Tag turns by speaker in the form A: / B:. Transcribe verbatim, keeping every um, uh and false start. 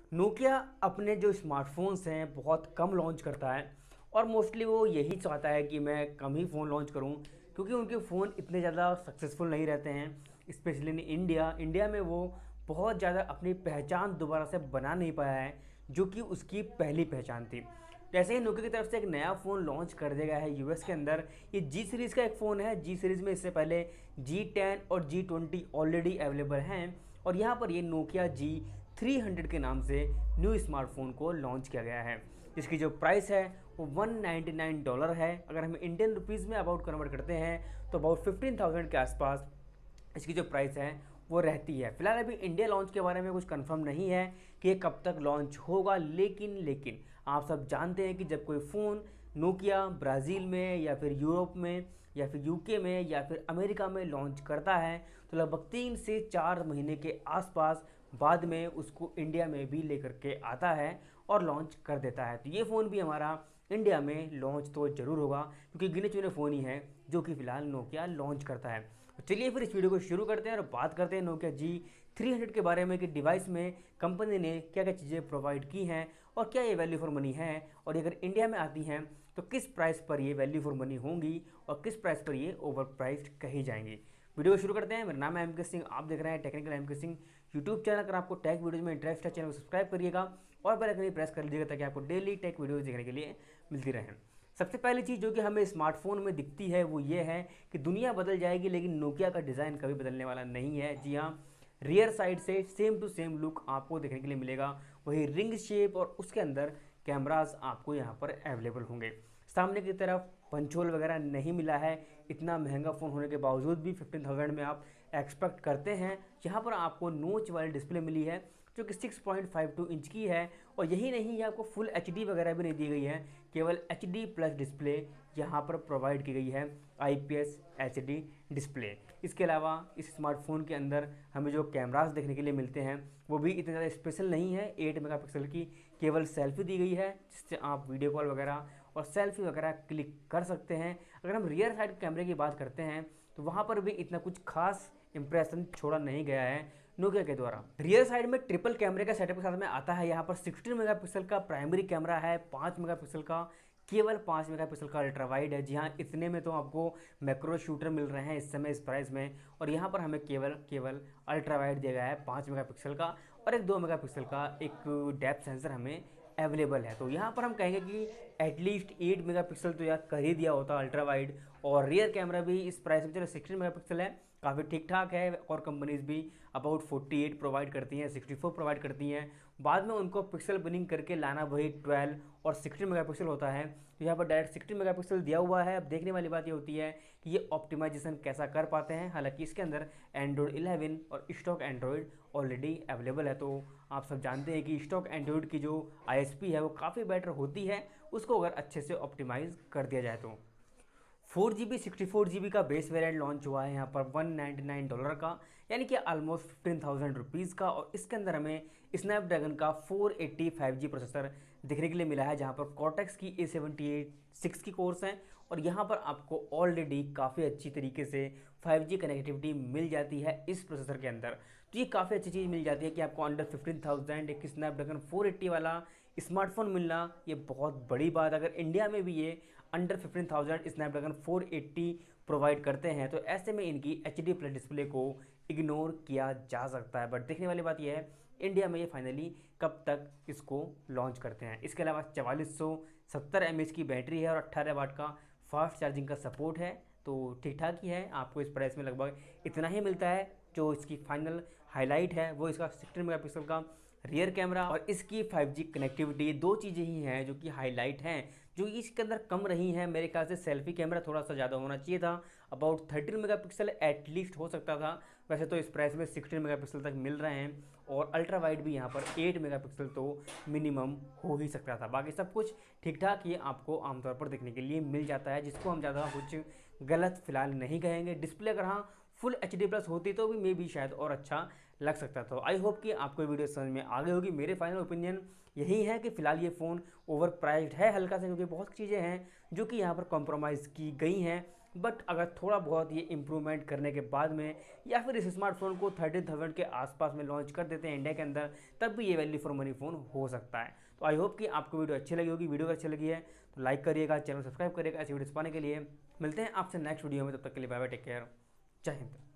A: Nokia अपने जो smartphones हैं बहुत कम लॉन्च करता है और मोस्टली वो यही चाहता है कि मैं कम ही फ़ोन लॉन्च करूं, क्योंकि उनके फ़ोन इतने ज़्यादा सक्सेसफुल नहीं रहते हैं। स्पेशली इन इंडिया इंडिया में वो बहुत ज़्यादा अपनी पहचान दोबारा से बना नहीं पाया है, जो कि उसकी पहली पहचान थी। जैसे ही नोकिया की तरफ से एक नया फ़ोन लॉन्च कर दिया गया है यूएस के अंदर। ये जी सीरीज़ का एक फ़ोन है। जी सीरीज़ में इससे पहले जी टेन और जी ट्वेंटी ऑलरेडी अवेलेबल हैं, और यहाँ पर ये नोकिया जी थ्री हंड्रेड के नाम से न्यू स्मार्टफोन को लॉन्च किया गया है, जिसकी जो प्राइस है वो वन नाइन्टी नाइन डॉलर है। अगर हम इंडियन रुपीज़ में अबाउट कन्वर्ट करते हैं तो अबाउट फिफ्टीन थाउजेंड के आसपास इसकी जो प्राइस है वो रहती है। फिलहाल अभी इंडिया लॉन्च के बारे में कुछ कंफर्म नहीं है कि ये कब तक लॉन्च होगा, लेकिन लेकिन आप सब जानते हैं कि जब कोई फ़ोन नोकिया ब्राज़ील में या फिर यूरोप में या फिर यूके में या फिर अमेरिका में लॉन्च करता है तो लगभग तीन से चार महीने के आसपास बाद में उसको इंडिया में भी लेकर के आता है और लॉन्च कर देता है। तो ये फ़ोन भी हमारा इंडिया में लॉन्च तो ज़रूर होगा, क्योंकि गिने चुने फ़ोन ही है जो कि फ़िलहाल नोकिया लॉन्च करता है। तो चलिए फिर इस वीडियो को शुरू करते हैं और बात करते हैं नोकिया जी थ्री हंड्रेड के बारे में कि डिवाइस में कंपनी ने क्या क्या चीज़ें प्रोवाइड की हैं और क्या ये वैल्यू फॉर मनी है, और अगर इंडिया में आती हैं तो किस प्राइस पर ये वैल्यू फॉर मनी होंगी और किस प्राइस पर ये ओवर प्राइस्ड कही जाएंगी। वीडियो को शुरू करते हैं। मेरा नाम है एम के सिंह, आप देख रहे हैं टेक्निकल एम के सिंह यूट्यूब चैनल। अगर आपको टेक वीडियोज़ में इंटरेस्ट है, चैनल को सब्सक्राइब करिएगा और बेल आइकन भी प्रेस कर लीजिएगा ताकि आपको डेली टेक वीडियोज़ देखने के लिए मिलती रहें। सबसे पहली चीज़ जो कि हमें स्मार्टफोन में दिखती है वो ये है कि दुनिया बदल जाएगी लेकिन नोकिया का डिज़ाइन कभी बदलने वाला नहीं है। जी हाँ, रियर साइड से सेम टू सेम लुक आपको देखने के लिए मिलेगा, वही रिंग शेप और उसके अंदर कैमरास आपको यहाँ पर अवेलेबल होंगे। सामने की तरफ पंच होल वगैरह नहीं मिला है। इतना महंगा फ़ोन होने के बावजूद भी फिफ्टीन थाउजेंड में आप एक्सपेक्ट करते हैं। यहाँ पर आपको नोच वाली डिस्प्ले मिली है जो कि six point five two inch की है, और यही नहीं है, आपको फुल एच डी वगैरह भी नहीं दी गई है, केवल एच डी प्लस डिस्प्ले यहाँ पर प्रोवाइड की गई है, I P S H D display. इसके अलावा इस स्मार्टफोन के अंदर हमें जो कैमरास देखने के लिए मिलते हैं वो भी इतने ज़्यादा स्पेशल नहीं है। एट मेगापिक्सल की केवल सेल्फी दी गई है, जिससे आप वीडियो कॉल वगैरह और सेल्फी वगैरह क्लिक कर सकते हैं। अगर हम रियर साइड कैमरे की बात करते हैं तो वहाँ पर भी इतना कुछ खास इंप्रेशन छोड़ा नहीं गया है नोकिया के द्वारा। रियर साइड में ट्रिपल कैमरे का सेटअप के साथ में आता है। यहाँ पर सिक्सटीन मेगापिक्सल का प्राइमरी कैमरा है, पाँच मेगापिक्सल का, केवल पाँच मेगापिक्सल का अल्ट्रा वाइड है। जी हाँ, इतने में तो आपको मैक्रो शूटर मिल रहे हैं इस समय इस प्राइस में, और यहाँ पर हमें केवल केवल अल्ट्रा वाइड दिया गया है पाँच मेगापिक्सल का, और एक दो मेगापिक्सल का एक डेप्थ सेंसर हमें अवेलेबल है। तो यहाँ पर हम कहेंगे कि एटलीस्ट एट मेगापिक्सल तो यार कर ही दिया होता अल्ट्रा वाइड। और रियर कैमरा भी इस प्राइस में चलो सिक्सटीन मेगापिक्सल है, काफ़ी ठीक ठाक है। और कंपनीज भी अबाउट फोर्टी एट प्रोवाइड करती हैं, सिक्सटी फोर प्रोवाइड करती हैं, बाद में उनको पिक्सल बिनिंग करके लाना वही ट्वेल्व और सिक्सटीन मेगापिक्सल होता है। तो यहाँ पर डायरेक्ट सिक्सटीन मेगापिक्सल दिया हुआ है। अब देखने वाली बात ये होती है कि ये ऑप्टिमाइजेशन कैसा कर पाते हैं। हालांकि इसके अंदर एंड्रॉयड इलेवन और स्टॉक एंड्रॉयड ऑलरेडी अवेलेबल है। तो आप सब जानते हैं कि स्टॉक एंड्रॉयड की जो आई एस पी है वो काफ़ी बेटर होती है, उसको अगर अच्छे से ऑप्टिमाइज़ कर दिया जाए तो। Four G B sixty four G B का बेस वेरिएंट लॉन्च हुआ है यहाँ पर वन नाइन्टी नाइन डॉलर का, यानी कि ऑलमोस्ट फिफ्टीन थाउजेंड रुपीज़ का, और इसके अंदर हमें स्नैपड्रैगन का four eighty five G processor देखने के लिए मिला है, जहाँ पर कॉर्टेक्स की ए सेवेंटी एट सिक्स की कोर्स हैं, और यहाँ पर आपको ऑलरेडी काफ़ी अच्छी तरीके से फाइव जी कनेक्टिविटी मिल जाती है इस प्रोसेसर के अंदर। तो ये काफ़ी अच्छी चीज़ मिल जाती है कि आपको अंडर फिफ्टीन थाउजेंड एक स्नैपड्रैगन फोर एट्टी वाला स्मार्टफोन मिलना ये बहुत बड़ी बात। अगर इंडिया में भी ये under fifteen thousand Snapdragon four eighty provide करते हैं तो ऐसे में इनकी एच डी प्लस डिस्प्ले को इग्नोर किया जा सकता है। बट देखने वाली बात यह है इंडिया में ये फाइनली कब तक इसको लॉन्च करते हैं। इसके अलावा चवालीस सौ सत्तर एम एच की बैटरी है और अट्ठारह वाट का फास्ट चार्जिंग का सपोर्ट है, तो ठीक ठाक ही है। आपको इस प्राइस में लगभग इतना ही मिलता है। जो इसकी फाइनल हाईलाइट है वो इसका सिक्सटीन मेगापिक्सल का रियर कैमरा और इसकी फाइव जी कनेक्टिविटी, दो चीज़ें ही हैं जो कि हाईलाइट हैं, जो इसके अंदर कम रही हैं। मेरे ख्याल से सेल्फी कैमरा थोड़ा सा ज़्यादा होना चाहिए था, अबाउट थर्टीन मेगापिक्सल एटलीस्ट हो सकता था। वैसे तो इस प्राइस में सिक्सटीन मेगापिक्सल तक मिल रहे हैं, और अल्ट्रा वाइड भी यहाँ पर एट मेगापिक्सल तो मिनिमम हो ही सकता था। बाकी सब कुछ ठीक ठाक ये आपको आमतौर पर देखने के लिए मिल जाता है, जिसको हम ज़्यादा कुछ गलत फिलहाल नहीं कहेंगे। डिस्प्ले अगर हाँ फुल एच डी प्लस होती तो भी मे भी शायद और अच्छा लग सकता था। आई होप कि आपको वीडियो समझ में आ गई होगी। मेरे फाइनल ओपिनियन यही है कि फ़िलहाल ये फ़ोन ओवर प्राइस्ड है हल्का से, क्योंकि बहुत चीज़ें हैं जो कि यहाँ पर कॉम्प्रोमाइज़ की गई हैं बट अगर थोड़ा बहुत ये इम्प्रूवमेंट करने के बाद में या फिर इस स्मार्टफोन को थर्टी थाउजेंड के आसपास में लॉन्च कर देते हैं इंडिया के अंदर, तब भी ये वैल्यू फॉर मनी फ़ोन हो सकता है। तो आई होप कि आपको वीडियो अच्छी लगी होगी। वीडियो अच्छी लगी है तो लाइक करिएगा, चैनल सब्सक्राइब करिएगा ऐसी वीडियोस पाने के लिए। मिलते हैं आपसे नेक्स्ट वीडियो में, तब तक के लिए बाय बाय, टेक केयर, जय हिंद।